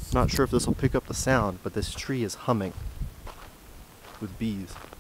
Not sure if this will pick up the sound, but this tree is humming with bees.